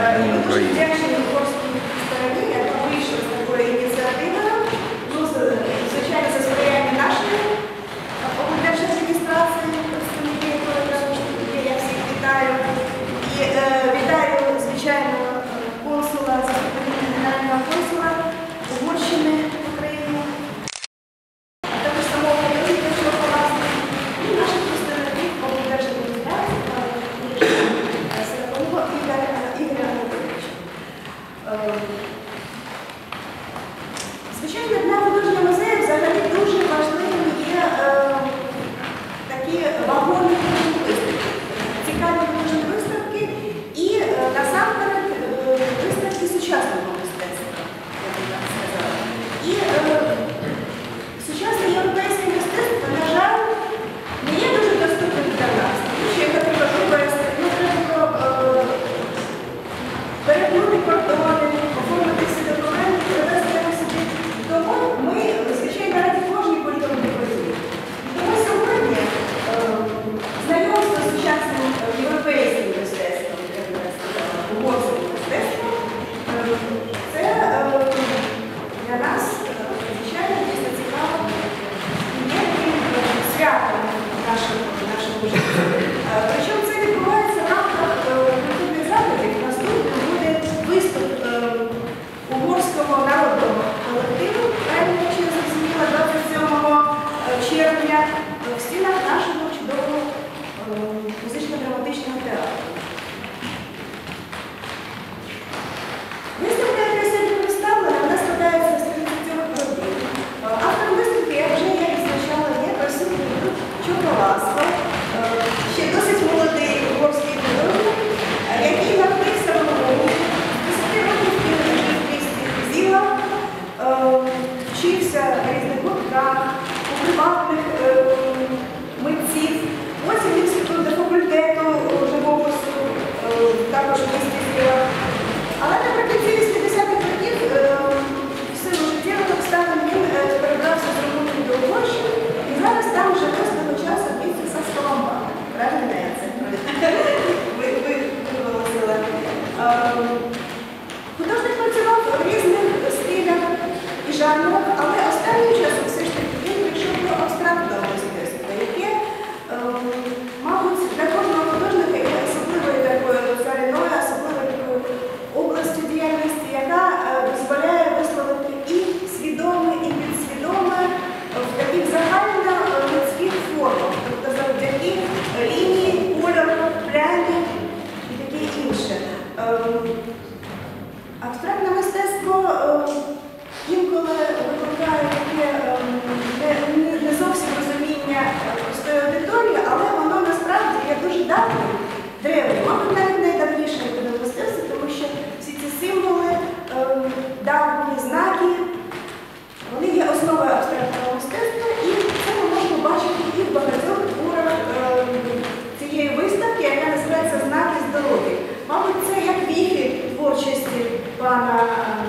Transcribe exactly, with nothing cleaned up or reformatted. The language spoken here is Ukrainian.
І ми дуже вдячні угорській стороні, яка вийшла з такою ініціативою. Ну, звичайно, за сприяння нашої облдержадміністрації, представники, я всіх вітаю. І е, вітаю, звичайно, консула, заступника генерального консула Угорщини в Україні, а також самого Юрія Власне, і наших представників облдержадміністрації, Силового Ігоря Анатолійовича. Звичайно, для художнього музею взагалі дуже важливим є е, такі вагоні виставки, цікаві художні виставки і е, насамперед е, виставки сучасного мистецтва, я би так сказала. І е, сучасне європейське мистецтво, на жаль, не є дуже доступним для нас, тому що його треба вивести, ну, треба е, перетнути кордони, оформити всі документи, привезти сюди. Тому ми, звичайно, раді кожній культурній події. Тому сьогодні е, знайомство з сучасним європейським мистецтвом, як я сказала, угорським мистецтвом, е, це е, для нас, е, звичайно, дійсно цікаво і є таким святом нашого, нашого життя. Е, причому це відбувається в рамках е, культурних заходів. Наступним буде виступ е, угорського народного колективу, правильно, якщо я зрозуміла, двадцять сьомого червня в стінах нашого чудового музично-драматичного театру. Виставка, яка сьогодні представлена, вона складається з тридцяти робіт. Автором виставки, я вже я відзначала, є присутній тут Чуковасько, ще досить молодий угорський художник, який навчився в Львові, десяти років Зіла, вчився в різних гуртках, у приватних митців. Потім він вступив до факультету живопису, також в місті Зіла. Але наприкінці вісімдесятих років в силу життєвих обставин він перебрався з Румунії до Угорщини і зараз там вже до часу місце за Скоромбаном. Правильно я це виголосила. Художник працював в різних стилях і жанрах, але останнім часом все ж таки він прийшов до абстрактного мистецтва, яке, мабуть, для кожного художника є особливою такою цариною, особливою такою областю діяльності, яка дозволяє висловити і свідоме, і підсвідоме в таких загально-людських формах, тобто завдяки лінії, кольору, плямі і таке інше. Абстрактне мистецтво інколи викликає таке не зовсім розуміння простої аудиторії, але воно насправді є дуже давнім, древнім, мабуть, навіть найдавніше види мистецтва, тому що всі ці символи, давні знаки, вони є основою абстрактного мистецтва, і це ми можемо бачити і в багатьох творах цієї виставки, яка називається «Знаки здоров'я». Мабуть, це як віхи творчості пана